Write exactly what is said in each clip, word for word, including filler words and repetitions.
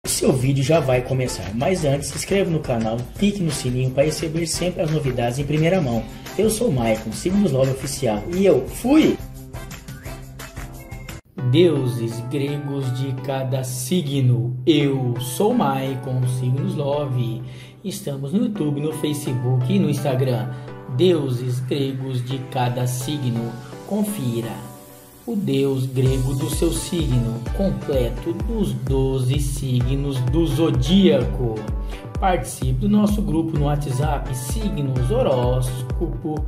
Seu vídeo já vai começar, mas antes se inscreva no canal, clique no sininho para receber sempre as novidades em primeira mão. Eu sou o Maicon, Signos Love Oficial, e eu fui! Deuses gregos de cada signo. Eu sou Maicon, Signos Love. Estamos no YouTube, no Facebook e no Instagram. Deuses gregos de cada signo. Confira o deus grego do seu signo, completo dos doze signos do zodíaco. Participe do nosso grupo no WhatsApp, signos, horóscopo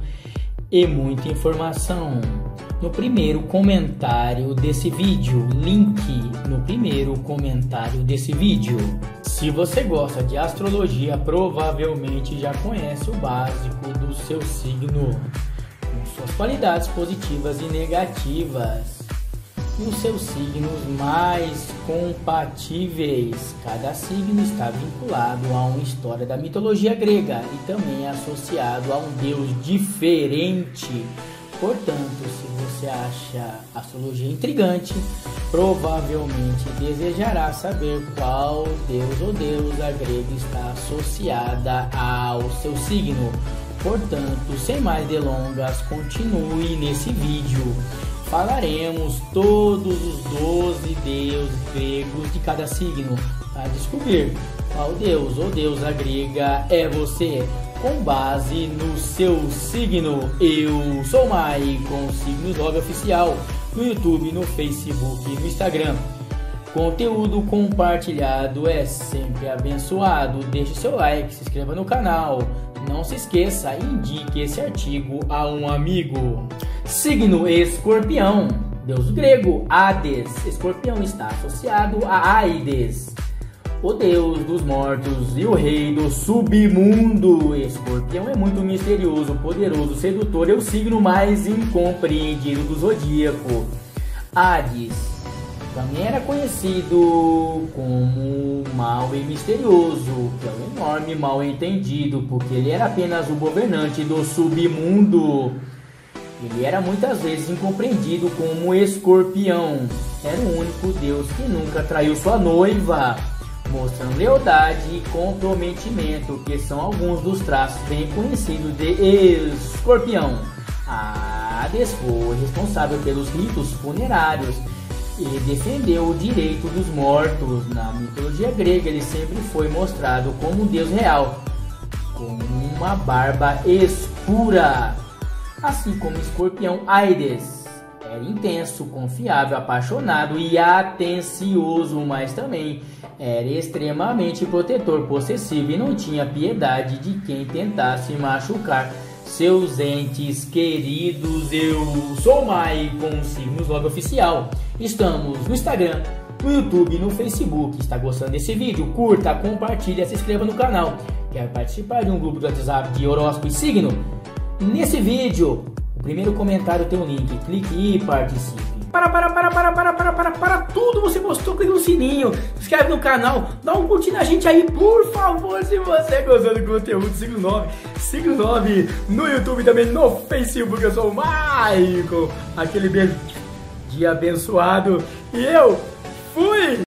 e muita informação. No primeiro comentário desse vídeo, link no primeiro comentário desse vídeo. Se você gosta de astrologia, provavelmente já conhece o básico do seu signo, com suas qualidades positivas e negativas, e os seus signos mais compatíveis. Cada signo está vinculado a uma história da mitologia grega e também é associado a um deus diferente. Portanto, se você acha a astrologia intrigante, provavelmente desejará saber qual deus ou deusa grega está associada ao seu signo. Portanto, sem mais delongas, continue nesse vídeo. Falaremos todos os doze deuses gregos de cada signo para descobrir qual deus ou deusa grega é você, com base no seu signo. Eu sou o Maicon, Signos Love Oficial, no YouTube, no Facebook e no Instagram. Conteúdo compartilhado é sempre abençoado. Deixe seu like, se inscreva no canal. Não se esqueça, indique esse artigo a um amigo. Signo Escorpião. Deus grego Hades. Escorpião está associado a Aides, o deus dos mortos e o rei do submundo. Escorpião é muito misterioso, poderoso, sedutor, é o signo mais incompreendido do zodíaco. Hades também era conhecido como mau e misterioso, que é um enorme mal entendido, porque ele era apenas o governante do submundo. Ele era muitas vezes incompreendido como escorpião. Era o único deus que nunca traiu sua noiva, mostrando lealdade e comprometimento, que são alguns dos traços bem conhecidos de escorpião. Hades foi responsável pelos ritos funerários e defendeu o direito dos mortos. Na mitologia grega, ele sempre foi mostrado como um deus real, com uma barba escura. Assim como escorpião, Aides era intenso, confiável, apaixonado e atencioso, mas também era extremamente protetor, possessivo e não tinha piedade de quem tentasse machucar seus entes queridos. Eu sou o Maicon, Signos Love Oficial. Estamos no Instagram, no YouTube e no Facebook. Está gostando desse vídeo? Curta, compartilhe, se inscreva no canal. Quer participar de um grupo de WhatsApp de horóscopo e signo? Nesse vídeo, o primeiro comentário tem um link. Clique e participe. Para, para, para, para, para, para, para, para tudo, você gostou, clique no sininho, se inscreve no canal, dá um curtir na gente aí, por favor, se você gostou do conteúdo, Signo nove, Signo nove no YouTube, também no Facebook. Eu sou o Maicon, aquele beijo de abençoado, e eu fui!